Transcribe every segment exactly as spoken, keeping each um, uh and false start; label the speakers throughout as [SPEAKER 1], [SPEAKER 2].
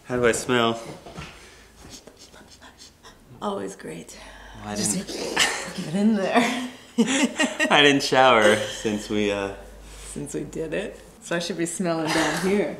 [SPEAKER 1] How do I smell?
[SPEAKER 2] Always great.
[SPEAKER 1] Well, I
[SPEAKER 2] Just
[SPEAKER 1] didn't,
[SPEAKER 2] get in there.
[SPEAKER 1] I didn't shower since we, uh...
[SPEAKER 2] Since we did it. So I should be smelling down here.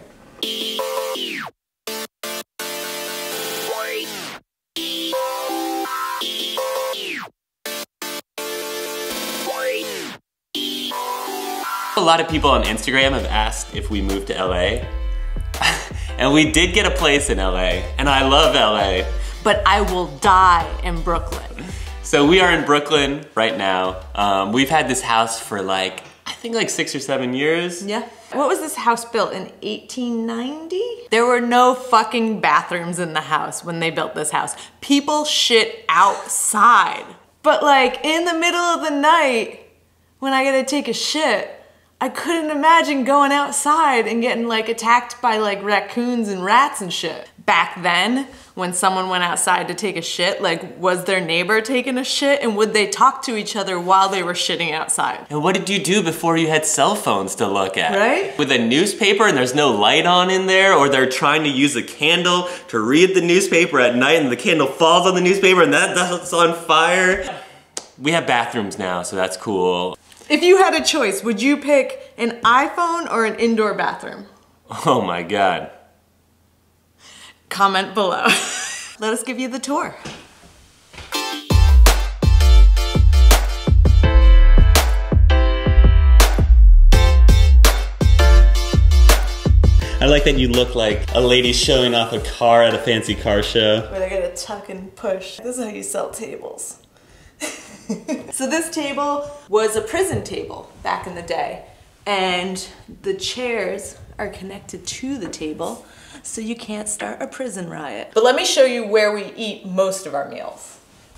[SPEAKER 1] A lot of people on Instagram have asked if we moved to L A. And we did get a place in L A, and I love L A.
[SPEAKER 2] But I will die in Brooklyn.
[SPEAKER 1] So we are in Brooklyn right now. Um, we've had this house for like, I think like six or seven years.
[SPEAKER 2] Yeah. What was this house built in eighteen ninety? There were no fucking bathrooms in the house when they built this house. People shit outside. But like in the middle of the night, when I gotta take a shit, I couldn't imagine going outside and getting like attacked by like raccoons and rats and shit. Back then, when someone went outside to take a shit, like was their neighbor taking a shit and would they talk to each other while they were shitting outside?
[SPEAKER 1] And what did you do before you had cell phones to look at?
[SPEAKER 2] Right?
[SPEAKER 1] With a newspaper and there's no light on in there, or they're trying to use a candle to read the newspaper at night and the candle falls on the newspaper and that, that's on fire. We have bathrooms now, so that's cool.
[SPEAKER 2] If you had a choice, would you pick an iPhone or an indoor bathroom?
[SPEAKER 1] Oh my God.
[SPEAKER 2] Comment below. Let us give you the tour.
[SPEAKER 1] I like that you look like a lady showing off a car at a fancy car show.
[SPEAKER 2] Where they gotta tuck and push. This is how you sell tables. So this table was a prison table back in the day, and the chairs are connected to the table so you can't start a prison riot. But let me show you where we eat most of our meals.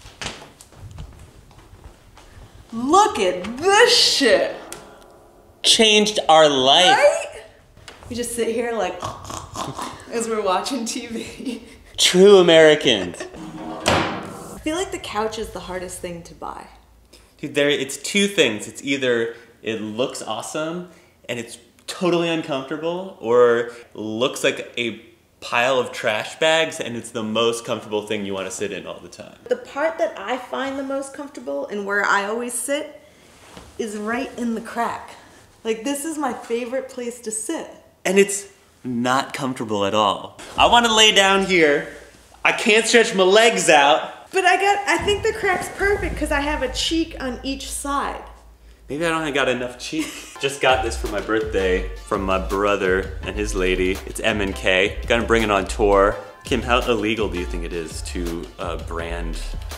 [SPEAKER 2] Look at this shit!
[SPEAKER 1] Changed our life.
[SPEAKER 2] Right? We just sit here like as we're watching T V.
[SPEAKER 1] True Americans.
[SPEAKER 2] I feel like the couch is the hardest thing to buy.
[SPEAKER 1] Dude, there, it's two things. It's either it looks awesome and it's totally uncomfortable, or looks like a pile of trash bags and it's the most comfortable thing you want to sit in all the time.
[SPEAKER 2] The part that I find the most comfortable and where I always sit is right in the crack. Like, this is my favorite place to sit.
[SPEAKER 1] And it's not comfortable at all. I want to lay down here. I can't stretch my legs out.
[SPEAKER 2] But I got, I think the crack's perfect because I have a cheek on each side.
[SPEAKER 1] Maybe I don't got enough cheek. Just got this for my birthday from my brother and his lady. It's M and K. Gonna bring it on tour. Kim, how illegal do you think it is to uh, brand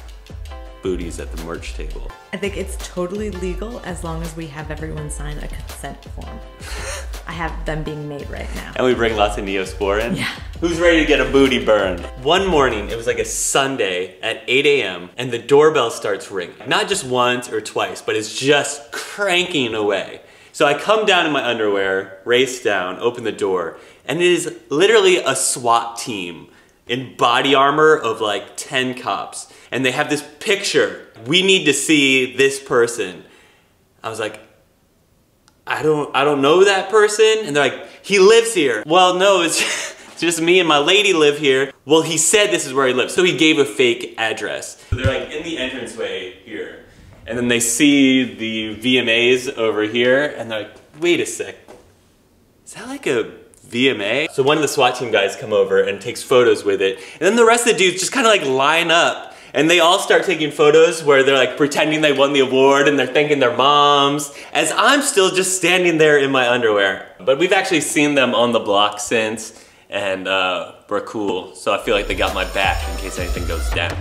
[SPEAKER 1] booties at the merch table?
[SPEAKER 2] I think it's totally legal as long as we have everyone sign a consent form. I have them being made right now.
[SPEAKER 1] And we bring lots of Neosporin?
[SPEAKER 2] Yeah.
[SPEAKER 1] Who's ready to get a booty burned? One morning, it was like a Sunday at eight A M and the doorbell starts ringing. Not just once or twice, but it's just cranking away. So I come down in my underwear, race down, open the door, and it is literally a SWAT team in body armor of like ten cops. And they have this picture. We need to see this person. I was like, I don't, I don't know that person. And they're like, he lives here. Well, no, it's just, it's just me and my lady live here. Well, he said this is where he lives. So he gave a fake address. So they're like in the entranceway here. And then they see the V M As over here. And they're like, wait a sec. Is that like a V M A? So one of the SWAT team guys come over and takes photos with it. And then the rest of the dudes just kind of like line up. And they all start taking photos where they're like pretending they won the award and they're thanking their moms, as I'm still just standing there in my underwear. But we've actually seen them on the block since, and uh, we're cool. So I feel like they got my back in case anything goes down.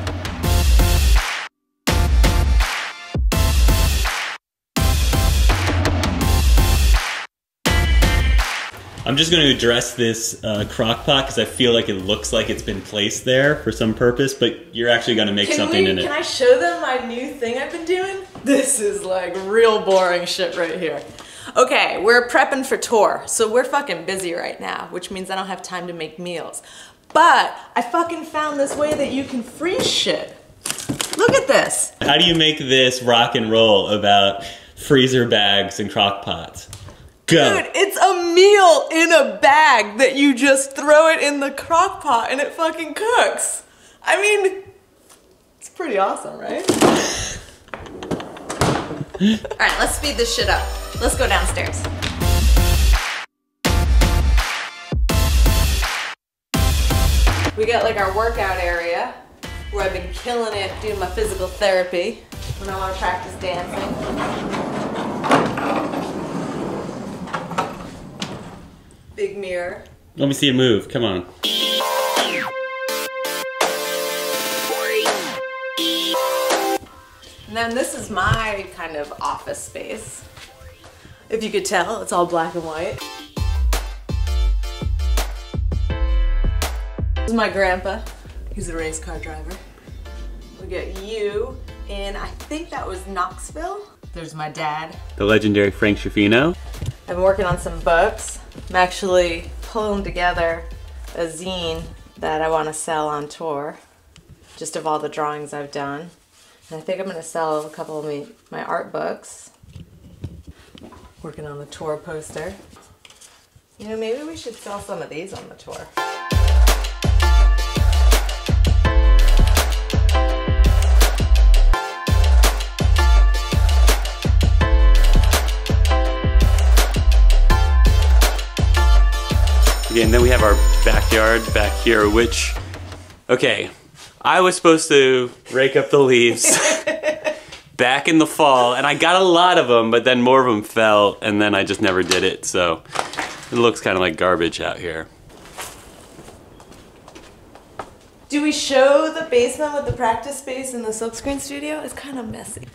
[SPEAKER 1] I'm just going to address this uh, crock pot because I feel like it looks like it's been placed there for some purpose, but you're actually going to make
[SPEAKER 2] can
[SPEAKER 1] something
[SPEAKER 2] we,
[SPEAKER 1] in it.
[SPEAKER 2] Can I show them my new thing I've been doing? This is like real boring shit right here. Okay, we're prepping for tour, so we're fucking busy right now, which means I don't have time to make meals. But I fucking found this way that you can freeze shit. Look at this.
[SPEAKER 1] How do you make this rock and roll about freezer bags and crock pots? Go.
[SPEAKER 2] Dude, it's a meal in a bag that you just throw it in the crock pot and it fucking cooks. I mean, it's pretty awesome, right? All right, let's speed this shit up. Let's go downstairs. We got like our workout area where I've been killing it doing my physical therapy when I want to practice dancing. Big mirror.
[SPEAKER 1] Let me see you move, come on.
[SPEAKER 2] And then this is my kind of office space. If you could tell, it's all black and white. This is my grandpa. He's a race car driver. We got you in, I think that was Knoxville. There's my dad.
[SPEAKER 1] The legendary Frank Schifino.
[SPEAKER 2] I've been working on some books. I'm actually pulling together a zine that I want to sell on tour, just of all the drawings I've done. And I think I'm going to sell a couple of me, my art books. Working on the tour poster. You know, maybe we should sell some of these on the tour.
[SPEAKER 1] Okay, and then we have our backyard back here, which, okay, I was supposed to rake up the leaves back in the fall, and I got a lot of them, but then more of them fell, and then I just never did it, so it looks kind of like garbage out here.
[SPEAKER 2] Do we show the basement with the practice space in the silkscreen studio? It's kind of messy.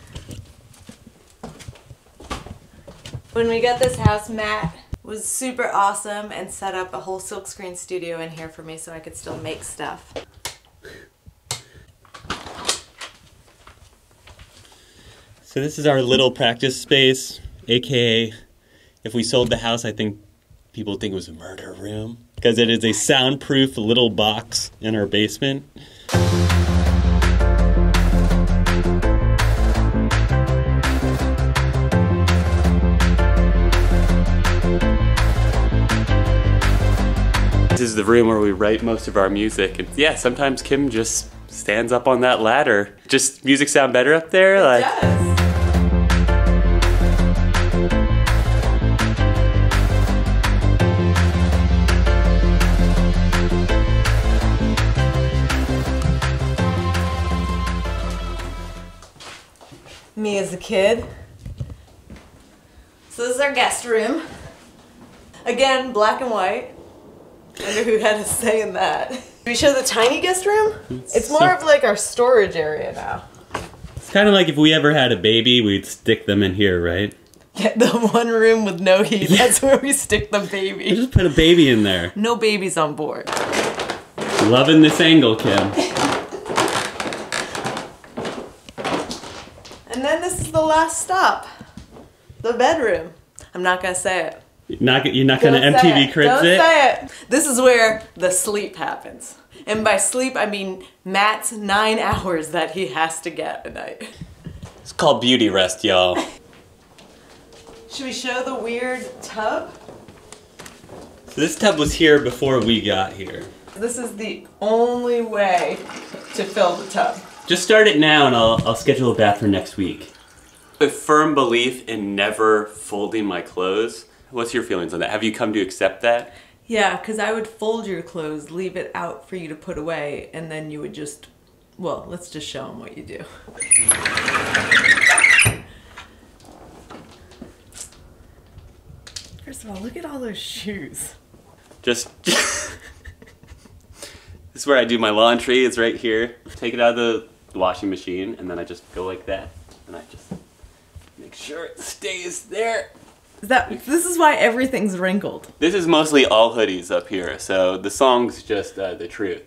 [SPEAKER 2] When we got this house, Matt was super awesome and set up a whole silkscreen studio in here for me so I could still make stuff.
[SPEAKER 1] So this is our little practice space, aka if we sold the house, I think people think it was a murder room, because it is a soundproof little box in our basement. This is the room where we write most of our music, and yeah, sometimes Kim just stands up on that ladder. Just music sound better up there?
[SPEAKER 2] It
[SPEAKER 1] like
[SPEAKER 2] does. Me as a kid. So this is our guest room. Again, black and white. I wonder who had a say in that. Did we show the tiny guest room? It's, it's more so, of like our storage area now.
[SPEAKER 1] It's kind of like if we ever had a baby, we'd stick them in here, right?
[SPEAKER 2] Yeah, the one room with no heat, that's where we stick the baby.
[SPEAKER 1] We just put a baby in there.
[SPEAKER 2] No babies on board.
[SPEAKER 1] Loving this angle, Kim.
[SPEAKER 2] And then this is the last stop. The bedroom. I'm not gonna say it.
[SPEAKER 1] You're not, you're not gonna M T V Cribs
[SPEAKER 2] Don't
[SPEAKER 1] it?
[SPEAKER 2] Don't say it. This is where the sleep happens. And by sleep, I mean Matt's nine hours that he has to get a night.
[SPEAKER 1] It's called beauty rest, y'all.
[SPEAKER 2] Should we show the weird tub?
[SPEAKER 1] So this tub was here before we got here.
[SPEAKER 2] This is the only way to fill the tub.
[SPEAKER 1] Just start it now and I'll, I'll schedule a bath for next week. A firm belief in never folding my clothes. What's your feelings on that? Have you come to accept that?
[SPEAKER 2] Yeah, because I would fold your clothes, leave it out for you to put away, and then you would just, well, let's just show them what you do. First of all, look at all those shoes.
[SPEAKER 1] Just, this is where I do my laundry, it's right here. Take it out of the washing machine, and then I just go like that, and I just make sure it stays there.
[SPEAKER 2] Is that, this is why everything's wrinkled.
[SPEAKER 1] This is mostly all hoodies up here, so the song's just uh, the truth.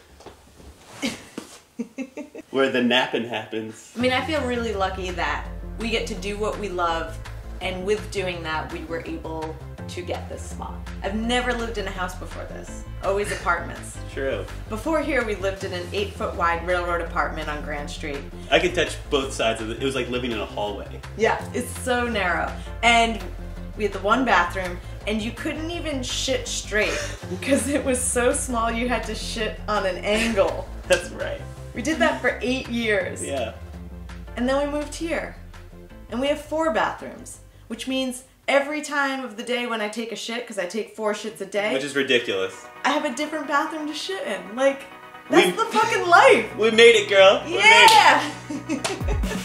[SPEAKER 1] Where the napping happens.
[SPEAKER 2] I mean, I feel really lucky that we get to do what we love, and with doing that, we were able to get this spot. I've never lived in a house before this. Always apartments.
[SPEAKER 1] True.
[SPEAKER 2] Before here, we lived in an eight foot wide railroad apartment on Grand Street.
[SPEAKER 1] I could touch both sides of it. It was like living in a hallway.
[SPEAKER 2] Yeah, it's so narrow. And We had the one bathroom, and you couldn't even shit straight because it was so small you had to shit on an angle.
[SPEAKER 1] That's right.
[SPEAKER 2] We did that for eight years.
[SPEAKER 1] Yeah.
[SPEAKER 2] And then we moved here. And we have four bathrooms, which means every time of the day when I take a shit, because I take four shits a day.
[SPEAKER 1] Which is ridiculous.
[SPEAKER 2] I have a different bathroom to shit in. Like, that's
[SPEAKER 1] we,
[SPEAKER 2] the fucking life.
[SPEAKER 1] We made it, girl. We
[SPEAKER 2] yeah.
[SPEAKER 1] made it.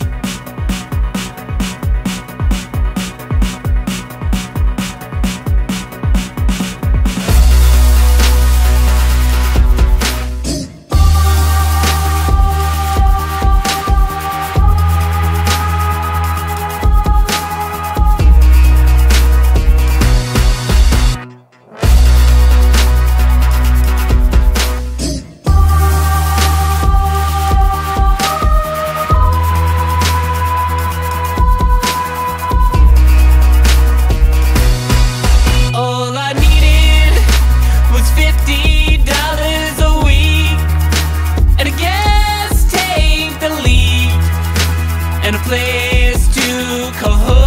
[SPEAKER 3] and a place to call home.